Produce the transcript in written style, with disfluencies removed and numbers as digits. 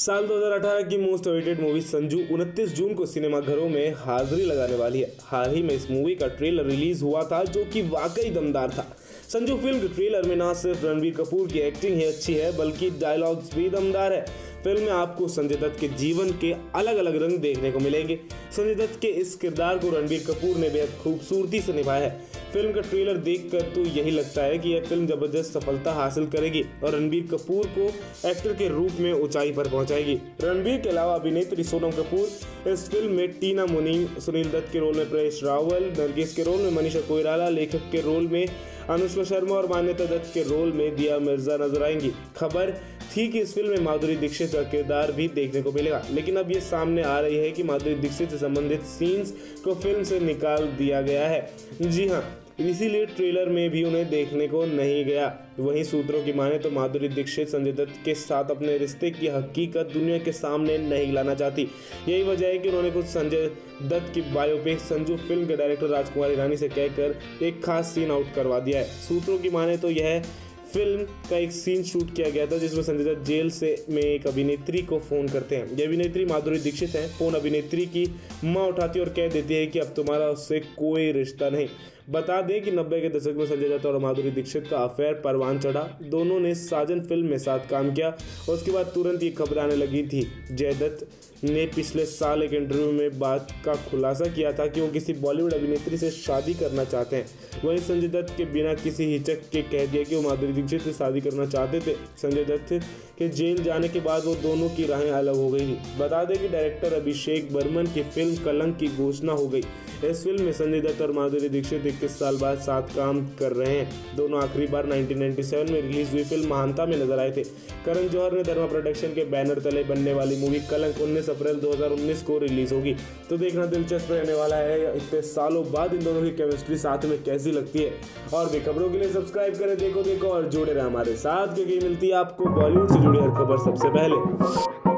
साल 2018 की most awaited movie Sanju 29 जून को सिनेमाघरों में हाजिरी लगाने वाली है। हाल ही में इस मूवी का ट्रेलर रिलीज हुआ था जो कि वाकई दमदार था। संजू फिल्म के ट्रेलर में ना सिर्फ रणबीर कपूर की एक्टिंग ही अच्छी है बल्कि डायलॉग्स भी दमदार है। फिल्म में आपको संजय दत्त के जीवन के अलग अलग रंग देखने को मिलेंगे। संजय दत्त के इस किरदार को रणबीर कपूर ने बेहद खूबसूरती से निभाया है। फिल्म का ट्रेलर देखकर तो यही लगता है कि यह फिल्म जबरदस्त सफलता हासिल करेगी और रणबीर कपूर को एक्टर के रूप में ऊंचाई पर पहुंचाएगी। रणबीर के अलावा अभिनेत्री सोनम कपूर इस फिल्म में टीना मुनीम, सुनील दत्त के रोल में परेश रावल, नरगिस के रोल में मनीषा कोइराला, लेखक के रोल में अनुष्का शर्मा और मान्यता दत्त के रोल में दिया मिर्जा नजर आएंगी। खबर थी कि इस फिल्म में माधुरी दीक्षित का किरदार भी देखने को मिलेगा, लेकिन अब ये सामने आ रही है कि माधुरी दीक्षित से संबंधित सीन्स को फिल्म से निकाल दिया गया है। जी हाँ, इसीलिए ट्रेलर में भी उन्हें देखने को नहीं गया। वहीं सूत्रों की माने तो माधुरी दीक्षित संजय दत्त के साथ अपने रिश्ते की हकीकत दुनिया के सामने नहीं लाना चाहती। यही वजह है कि उन्होंने खुद संजय दत्त की बायोपिक संजू फिल्म के डायरेक्टर राजकुमार हिरानी से कहकर एक खास सीन आउट करवा दिया है। सूत्रों की माने तो यह फिल्म का एक सीन शूट किया गया था जिसमें संजय दत्त जेल से में एक अभिनेत्री को फोन करते हैं। यह अभिनेत्री माधुरी दीक्षित है। फोन अभिनेत्री की मां उठाती और कह देती है कि अब तुम्हारा उससे कोई रिश्ता नहीं। बता दें कि 90 के दशक में संजय दत्त और माधुरी दीक्षित का अफेयर परवान चढ़ा। दोनों ने साजन फिल्म में साथ काम किया और उसके बाद तुरंत ये खबर आने लगी थी। जय दत्त ने पिछले साल एक इंटरव्यू में बात का खुलासा किया था कि वो किसी बॉलीवुड अभिनेत्री से शादी करना चाहते हैं। वहीं संजय दत्त के बिना किसी हिचक के कह दिया कि वो माधुरी दीक्षित से शादी करना चाहते थे। संजय दत्त के जेल जाने के बाद वो दोनों की राहें अलग हो गई थी। बता दें कि डायरेक्टर अभिषेक बर्मन की फिल्म कलंक की घोषणा हो गई। इस फिल्म में संजय दत्त और माधुरी दीक्षित 21 साल बाद साथ काम कर रहे हैं। दोनों आखिरी बार 1997 में रिलीज हुई फिल्म महानता में नजर आए थे। करण जौहर ने धर्मा प्रोडक्शन के बैनर तले बनने वाली मूवी कलंक 19 अप्रैल 2019 को रिलीज होगी। तो देखना दिलचस्प रहने वाला है इतने सालों बाद इन दोनों की केमिस्ट्री साथ में कैसी लगती है। और भी खबरों के लिए सब्सक्राइब करें देखो और जुड़े रहे हमारे साथ, क्योंकि मिलती है आपको बॉलीवुड से जुड़ी हर खबर सबसे पहले।